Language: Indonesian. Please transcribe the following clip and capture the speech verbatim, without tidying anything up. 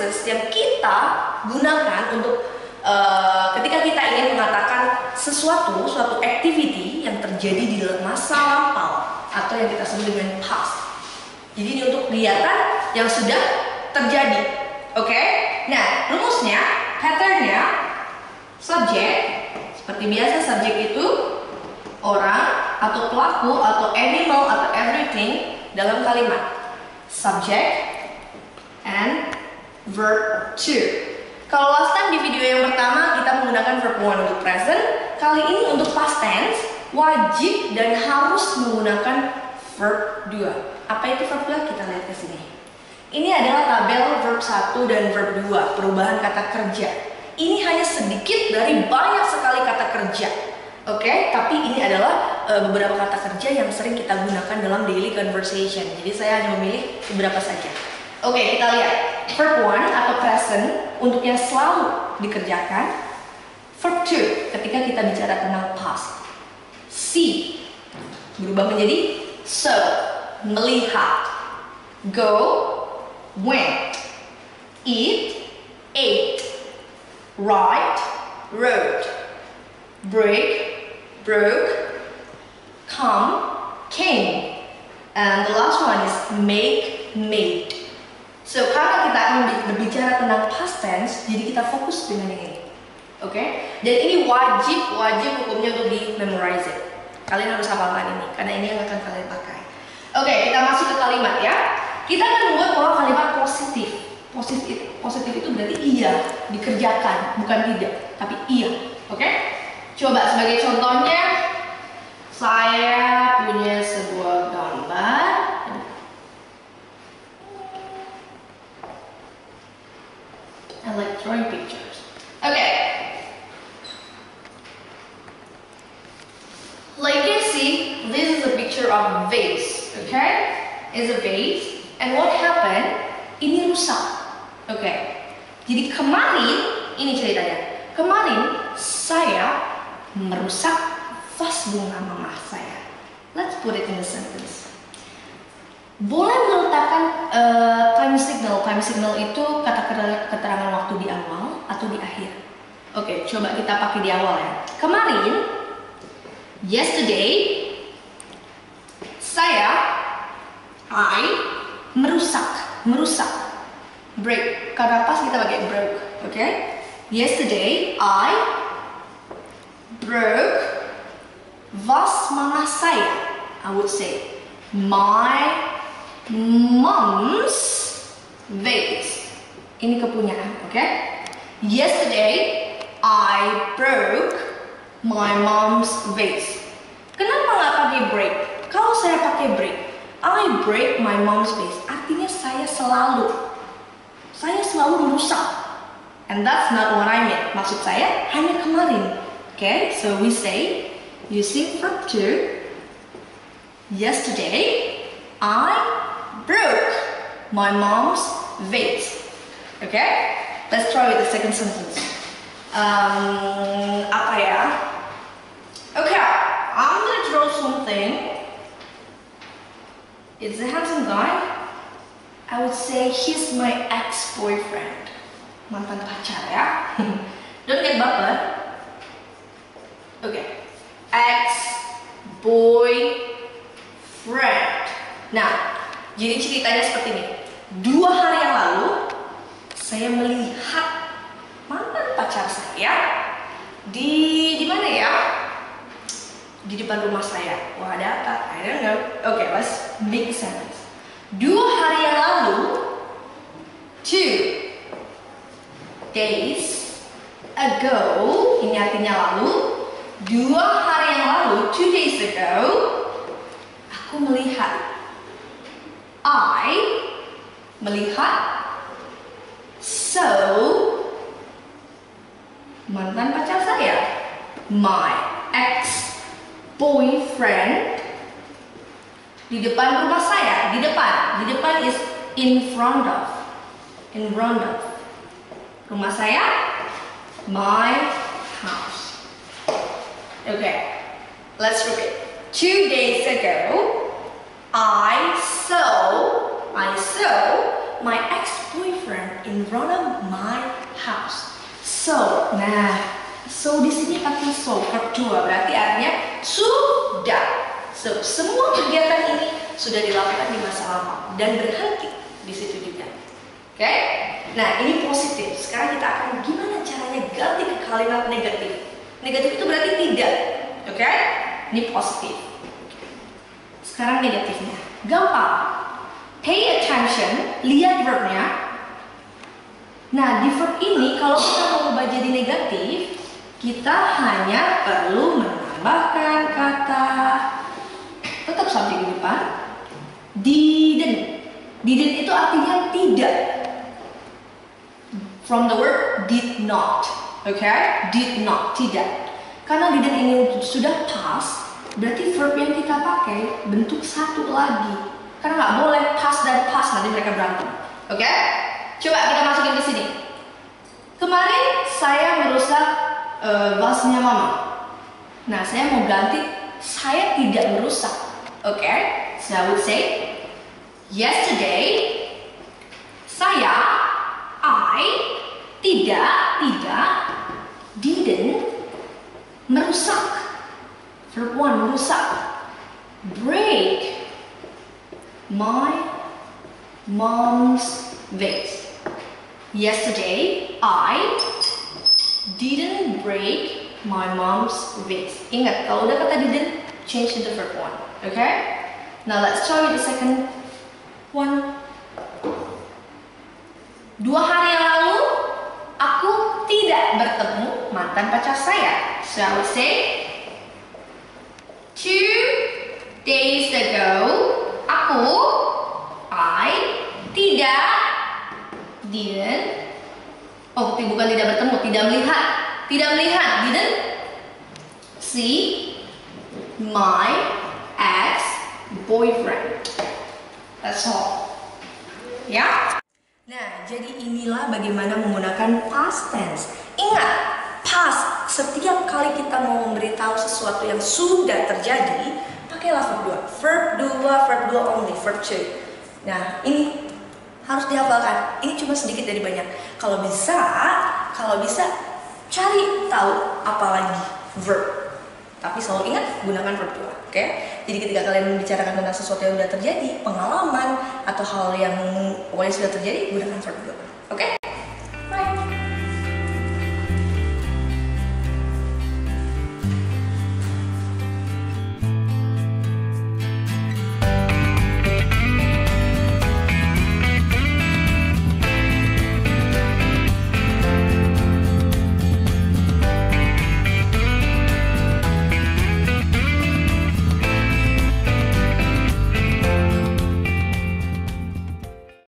phrases yang kita gunakan untuk uh, ketika kita ingin mengatakan sesuatu, suatu activity yang terjadi di dalam masa lampau atau yang kita sebut dengan past. Jadi ini untuk kegiatan yang sudah terjadi. Oke? Okay? Nah, rumusnya, patternnya, subjek. Seperti biasa, subjek itu orang atau pelaku atau animal atau everything dalam kalimat. Subject and verb to. Kalau last time di video yang pertama kita menggunakan verb one untuk present, kali ini untuk past tense wajib dan harus menggunakan verb dua. Apa itu verb dua? Kita lihat ke sini. Ini adalah tabel verb satu dan verb dua, perubahan kata kerja. Ini hanya sedikit dari banyak sekali kata kerja. Oke, okay? Tapi ini adalah uh, beberapa kata kerja yang sering kita gunakan dalam daily conversation. Jadi saya hanya memilih beberapa saja. Oke, okay, kita lihat. Verb one atau present untuk yang selalu dikerjakan. Verb two ketika kita bicara tentang past. See berubah menjadi so, melihat. Go, went. Eat, ate. Write, wrote. Break, broke. Come, came. And the last one is make, made. So, karena kita akan berbicara tentang past tense, jadi kita fokus dengan ini. Oke? Okay? Dan ini wajib, wajib hukumnya untuk di-memorize it. Kalian harus hafalkan ini, karena ini yang akan kalian pakai. Oke, okay, kita masuk ke kalimat ya. Kita akan membuat pola kalimat positif. Positif, positif itu berarti iya, dikerjakan, bukan tidak, tapi iya. Oke? Okay? Coba sebagai contohnya, saya punya sebuah gambar. I like drawing pictures. Okay. Like you see, this is a picture of a vase. Okay? It's a vase. And what happened? Ini rusak. Oke. Okay. Jadi kemarin, ini ceritanya. Kemarin saya merusak vas bunga mama saya. Let's put it in a sentence. Boleh meletakkan uh, time signal. Time signal itu kata keterangan waktu di awal atau di akhir. Oke, coba kita pakai di awal ya. Kemarin, yesterday, saya, I, merusak, merusak. Break. Karena pas kita pakai broke. Oke. Okay? Yesterday, I broke vas mama saya. I would say my mom's vase. Ini kepunyaan, oke? Okay? Yesterday, I broke my mom's vase. Kenapa nggak pakai break? Kalau saya pakai break, I break my mom's vase. Artinya saya selalu, saya selalu merusak. And that's not what I meant. Maksud saya hanya kemarin. Oke, okay? So we say using verb two. Yesterday, I broke my mom's vase. Okay? Let's try with the second sentence. Um, apa ya? Okay, I'm gonna draw something. It's a handsome guy. I would say he's my ex-boyfriend. Mantan pacar ya. Don't get baper. Okay. Ex-boyfriend. Nah, jadi ceritanya seperti ini. Dua hari yang lalu, saya melihat mantan pacar saya di di mana ya? Di depan rumah saya. Wah, ada apa? I don't know. Okay, let's make sense. Dua hari yang lalu, two days ago, ini artinya lalu. Dua hari yang lalu, two days ago, aku melihat. I melihat. So, mantan pacar saya, my ex-boyfriend, di depan rumah saya. Di depan, di depan is in front of, in front of. Rumah saya, my house. Okay, let's repeat. Two days ago, I saw, I saw my ex-boyfriend in front of my house. So, nah, so di sini pakai so verb dua, berarti artinya sudah. So, semua kegiatan ini sudah dilakukan di masa lampau dan berhenti di situ juga. Oke? Okay? Nah, ini positif. Sekarang kita akan gimana caranya ganti ke kalimat negatif. Negatif itu berarti tidak. Oke? Okay? Ini positif. Sekarang negatifnya. Gampang. Pay attention, lihat verbnya. Nah, di verb ini kalau kita mau ubah jadi negatif, kita hanya perlu menambahkan kata, tetap subjek di depan, didn't. Didn't itu artinya tidak. From the word did not. Oke? Okay? Did not, tidak. Karena didn't ini sudah past, berarti verb yang kita pakai bentuk satu lagi. Karena nggak boleh past dan past, nanti mereka berantem. Oke? Okay? Coba kita masukin ke sini. Kemarin saya merusak uh, vasnya mama. Nah, saya mau ganti saya tidak merusak. Oke? Okay? So I would say yesterday saya I tidak tidak didn't merusak. Verb one merusak. Break my mom's vase. Yesterday I didn't break my mom's vase. Ingat, kalau udah kata didn't, change to the verb one. Okay? Now let's try with the second one. Dua hari yang lalu aku tidak bertemu mantan pacar saya. So I would say two days ago aku I tidak didn't oh bukan tidak bertemu, tidak melihat tidak melihat didn't see my ex boyfriend. That's all. Ya. Nah, jadi inilah bagaimana menggunakan past tense. Ingat, past setiap kali kita mau memberitahu sesuatu yang sudah terjadi, pakailah verb dua. Verb dua, verb dua only, verb two. Nah, ini harus dihafalkan. Ini cuma sedikit dari banyak. Kalau bisa, kalau bisa cari tahu apa lagi verb. Tapi selalu ingat gunakan verb dua. Oke? Okay? Jadi ketika kalian membicarakan tentang sesuatu yang sudah terjadi, pengalaman atau hal yang pokoknya sudah terjadi, gunakan verb dua. Oke? Okay?